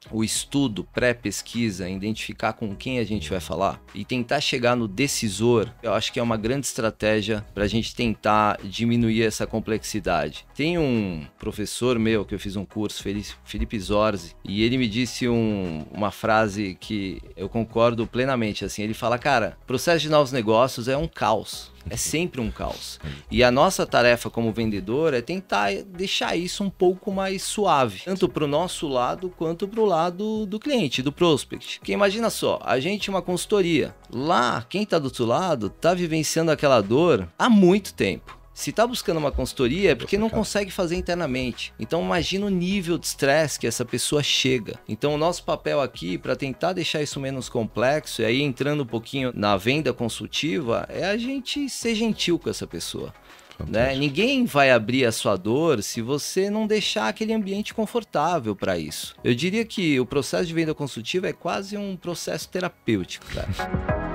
o estudo, pré-pesquisa, identificar com quem a gente vai falar e tentar chegar no decisor, eu acho que é uma grande estratégia para a gente tentar diminuir essa complexidade. Tem um professor meu que eu fiz um curso, Felipe Zorzi, e ele me disse uma frase que eu concordo plenamente. Assim, ele fala, cara, processo de novos negócios é um caos. É sempre um caos. E a nossa tarefa como vendedor é tentar deixar isso um pouco mais suave, tanto para o nosso lado quanto para o lado do cliente, do prospect. Porque imagina só, a gente é uma consultoria. Lá, quem está do outro lado está vivenciando aquela dor há muito tempo. Se está buscando uma consultoria é porque não consegue fazer internamente. Então imagina o nível de estresse que essa pessoa chega. Então o nosso papel aqui, para tentar deixar isso menos complexo, e aí entrando um pouquinho na venda consultiva, é a gente ser gentil com essa pessoa. Né? Ninguém vai abrir a sua dor se você não deixar aquele ambiente confortável para isso. Eu diria que o processo de venda consultiva é quase um processo terapêutico, cara.